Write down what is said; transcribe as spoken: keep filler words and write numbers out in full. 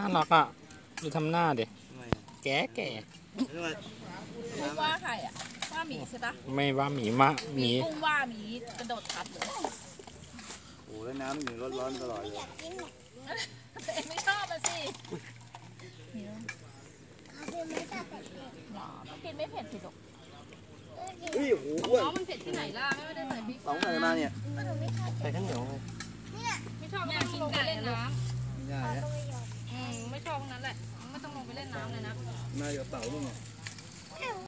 น่ารักอ่ะดูทำหน้าดิแก่แก่กุ้งว่าใครอ่ะว่าหมีใช่ปะไม่ว่าหมีมะหมีกุ้งว่าหมีกระโดดทับเลยโอ้แล้วน้ำอยู่ร้อนๆตลอดเลยแต่ไม่ชอบอ่ะสิหรอกินไม่เผ็ดสิลูกเฮ้ยโอ้โหอ๋อมันเผ็ดที่ไหนล่ะไม่ได้ใส่พริกสองใส่มาเนี่ยใส่ข้าวเหนียวไงไม่ชอบไม่ต้องลงไปเล่นน้ำไม่ได้แล้วำอืมไม่ชอบตรงนั้นแหละไม่ต้องลงไปเล่นน้ำเลยนะน่าจะเต่าลูกเนี่ย